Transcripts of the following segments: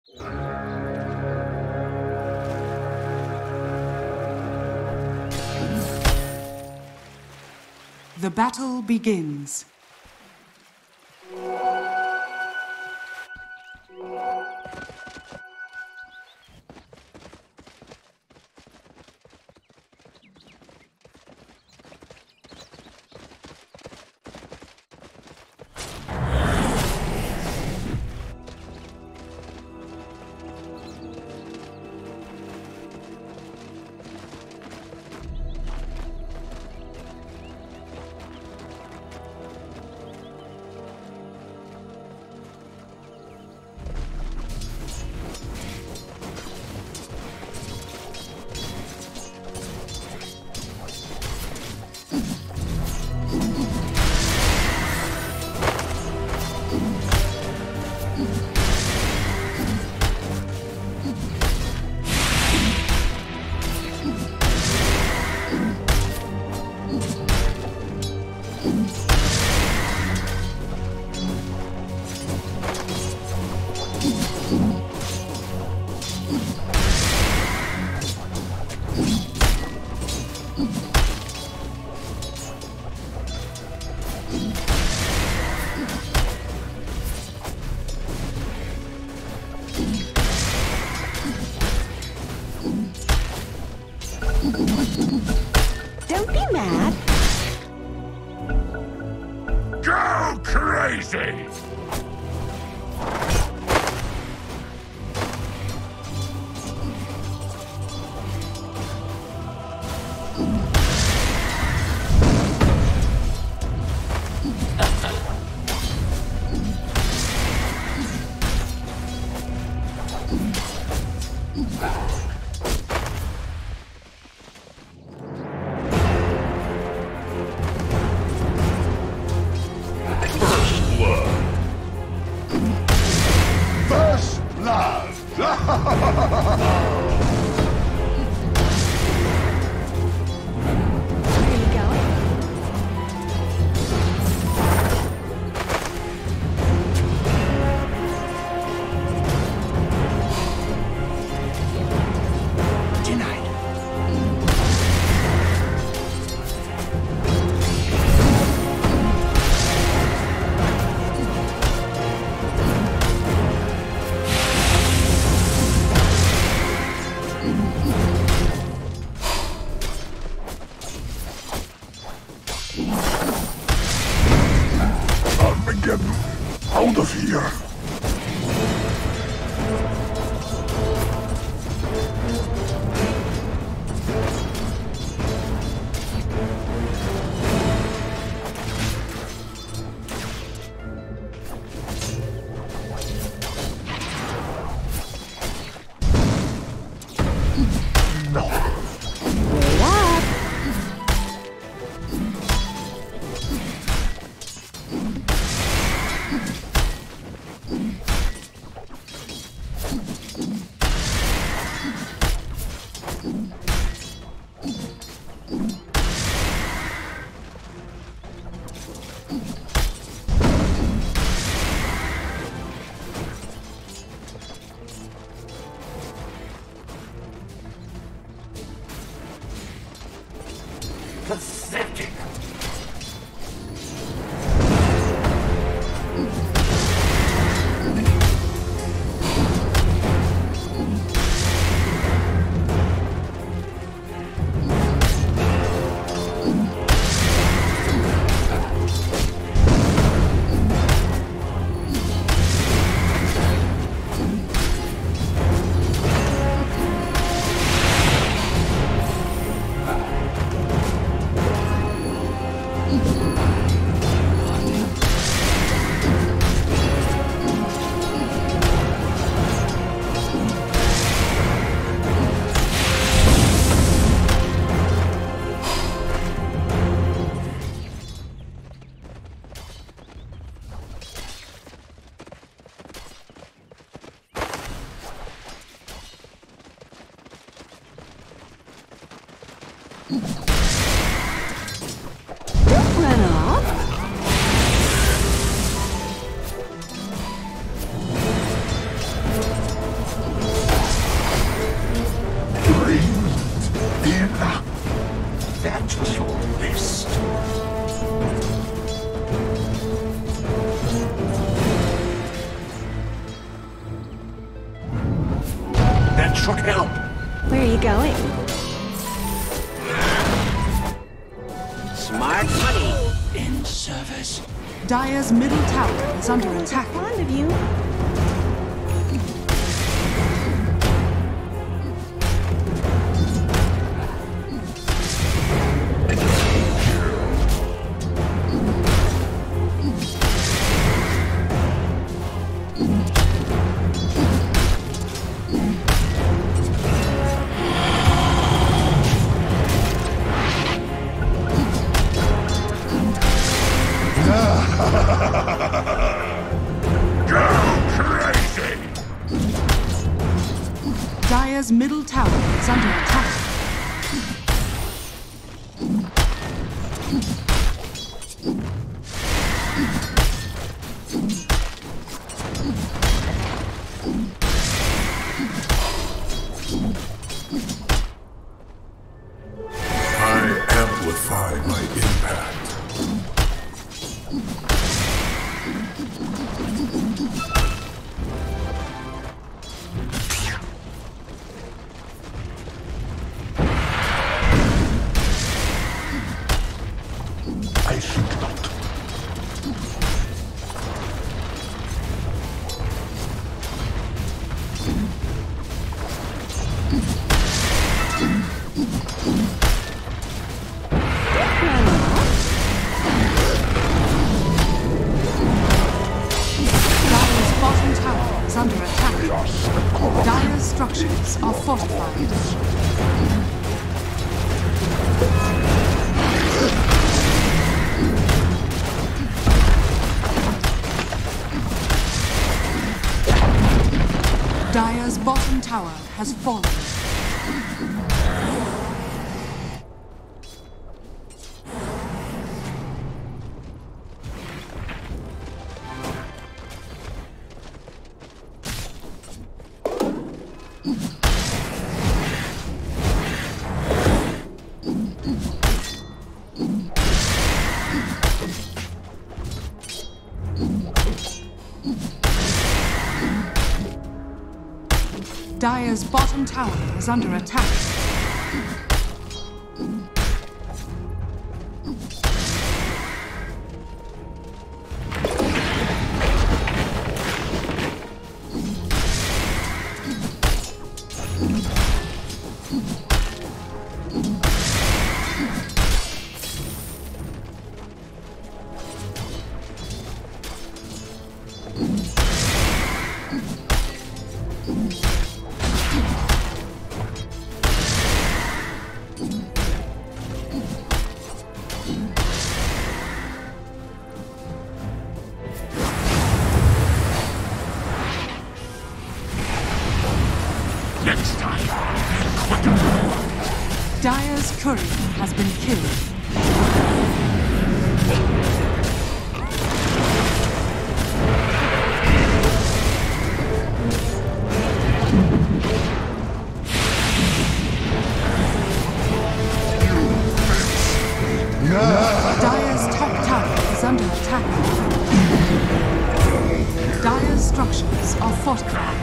The battle begins. Don't be mad. Go crazy! Armageddon, out of here! Pathetic! Don't run off. should help. Where are you going? Smart money. In service. Dire's middle tower is under attack. Fond of you. Dire's middle tower is under attack. I amplify my impact. I think not. Dire's bottom tower is under attack. Dire's structures are fortified. Dire's bottom tower has fallen. Dire's bottom tower is under attack. Next time, Dire's courier has been killed. Dire's top tower is under attack. Dire's structures are fortified.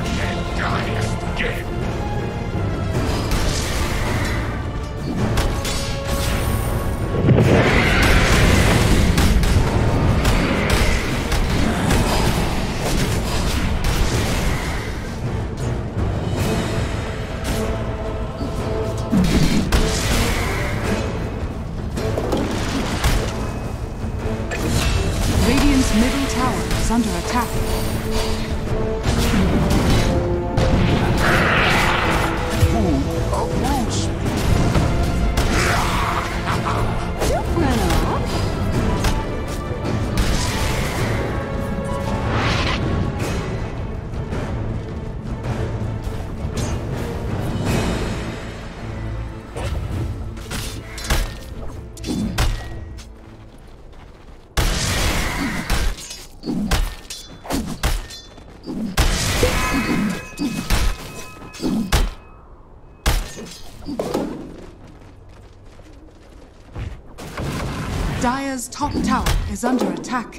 Radiant's middle tower is under attack. Don't run off. Dire's top tower is under attack.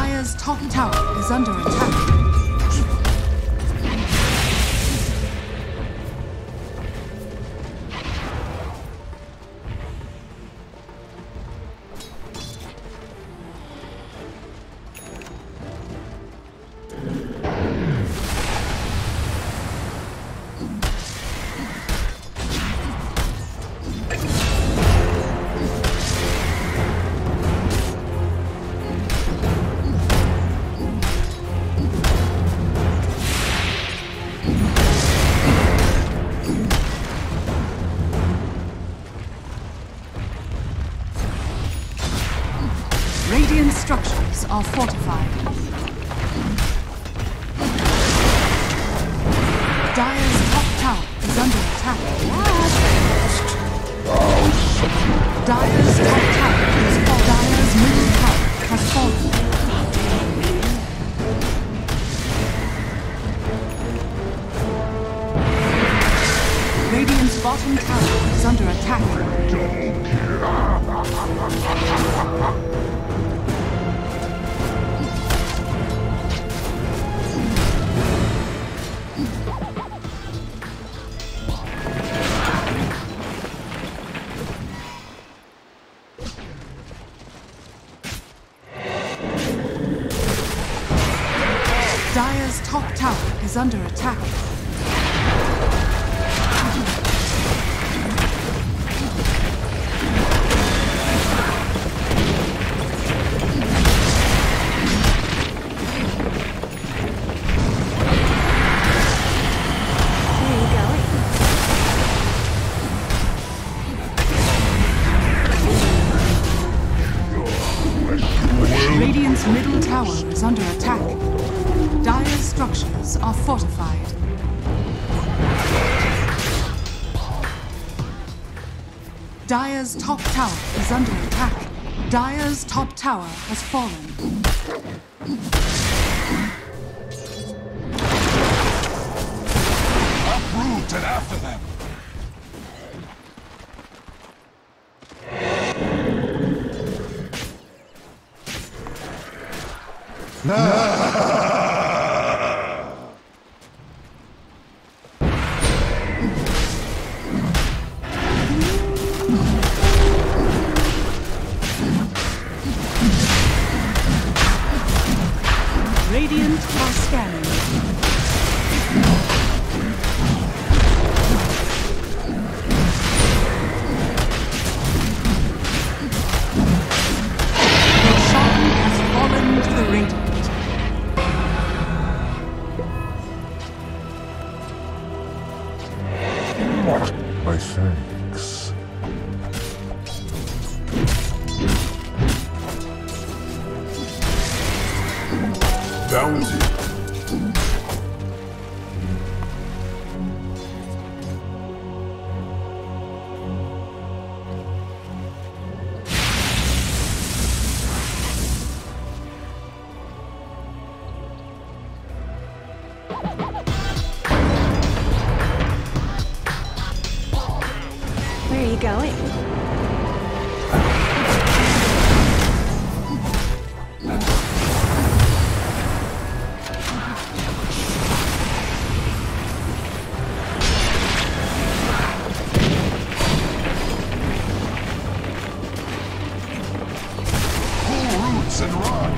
Dire's top tower is under attack. Radiant structures are fortified. Dire's top tower is under attack. Dire's top tower is fallen. Dire's middle tower has fallen. Radiant's bottom tower is under attack. Dire's top tower is under attack. Radiant's middle tower is under attack. Dire's structures are fortified. Dire's top tower is under attack. Dire's top tower has fallen. Uproot and after them! Radiant are scanning. Roshan has fallen to the Radiant. My thanks. Bounty. Where are you going? Pull roots and run!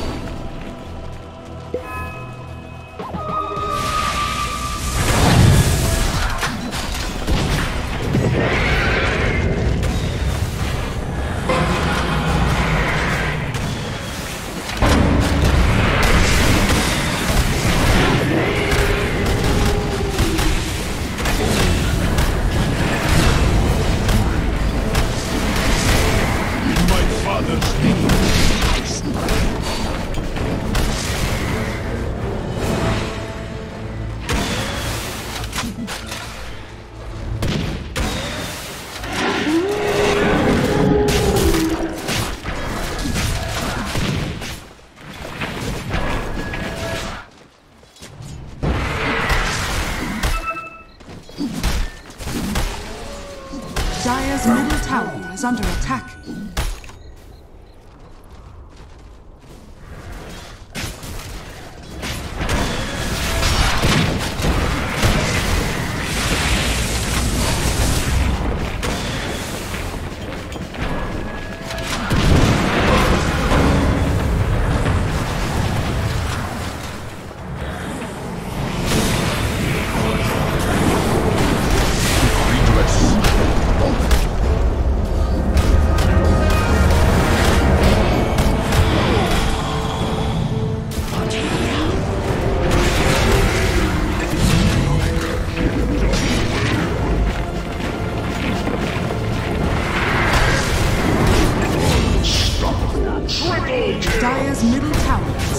Dire's middle tower is under attack.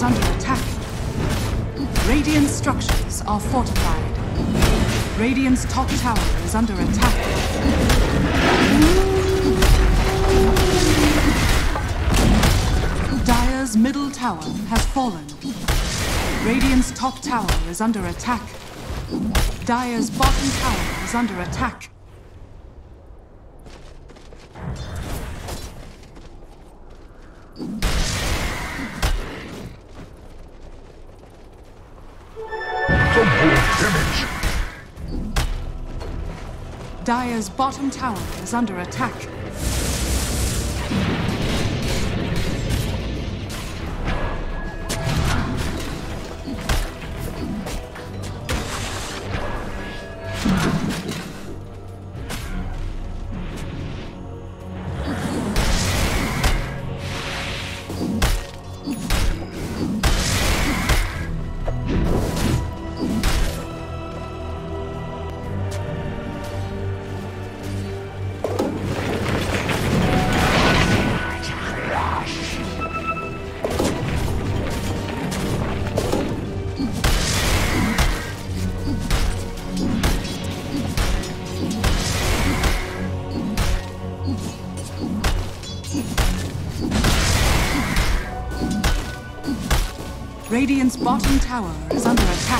under attack. Radiant structures are fortified. Radiant's top tower is under attack. Dire's middle tower has fallen. Radiant's top tower is under attack. Dire's bottom tower is under attack. Dire's bottom tower is under attack. Radiant's bottom tower is under attack.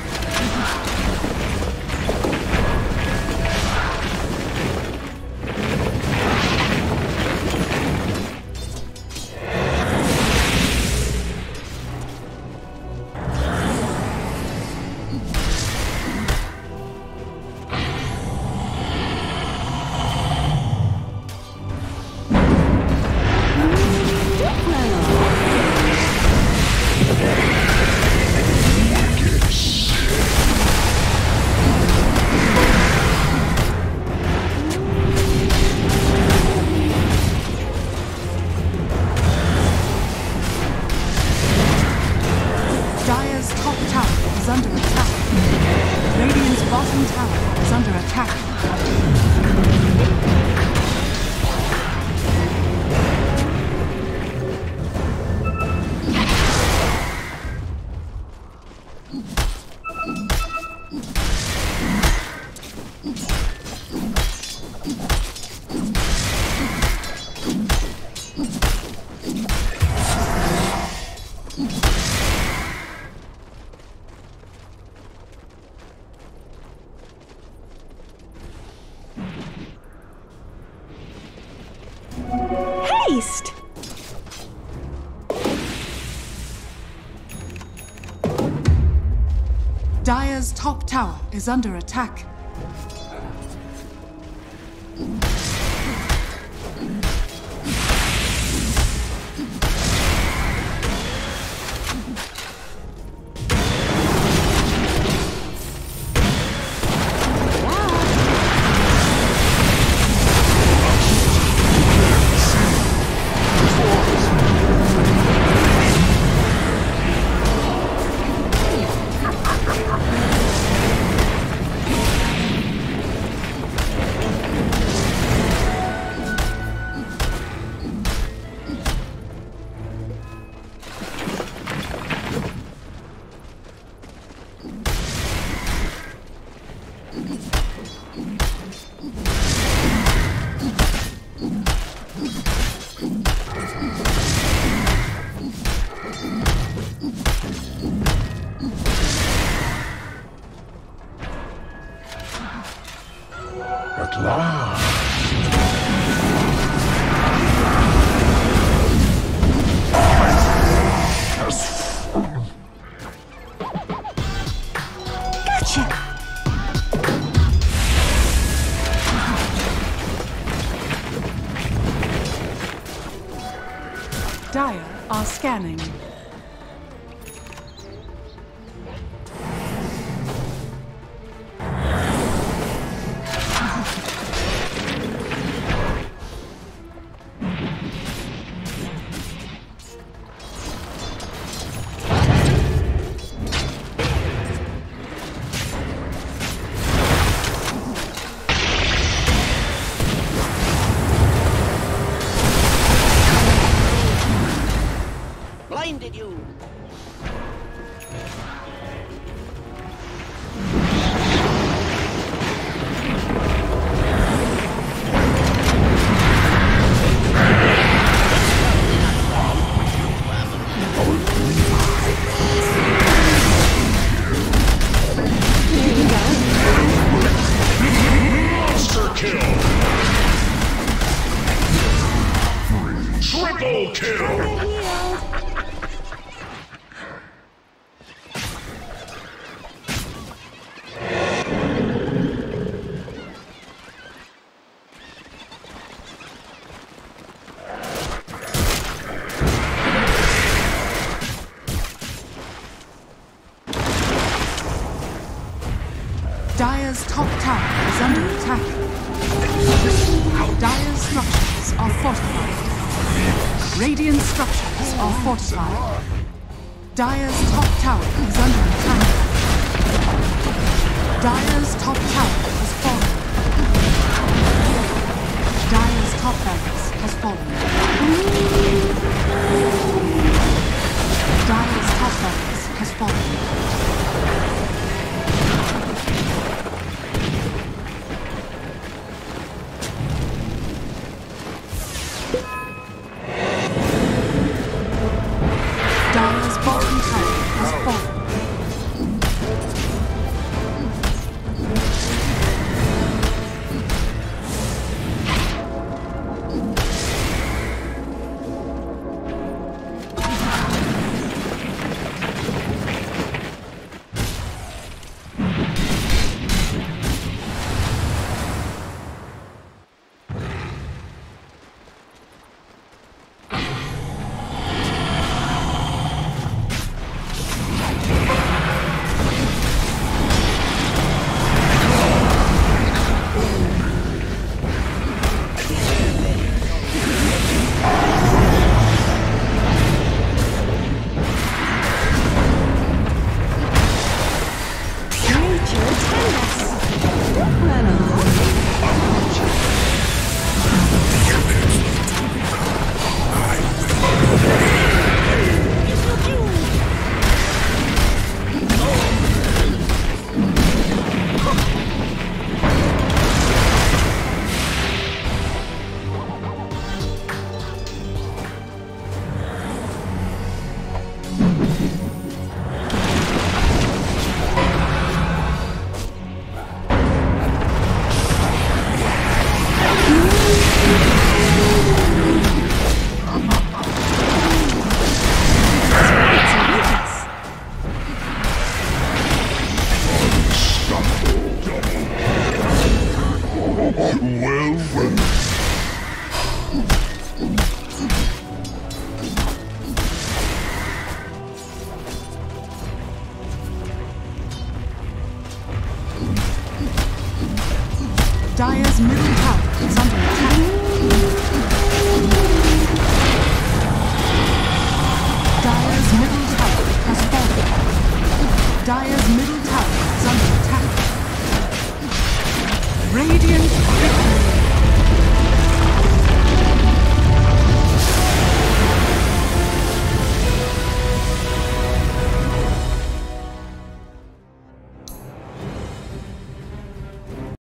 Haste! Dire's top tower is under attack. At last. Gotcha! Dire are scanning. Blinded. Dire's top tower is under attack. Dire's structures are fortified. Radiant structures are fortified. Dire's top tower is under attack. Dire's top tower has fallen. Dire's top barracks has fallen. Dire's top barracks has fallen. Dire's bottom tower has fallen. Dire's middle tower is under attack. Dire's middle tower has fallen. Dire's middle tower is under attack. Radiant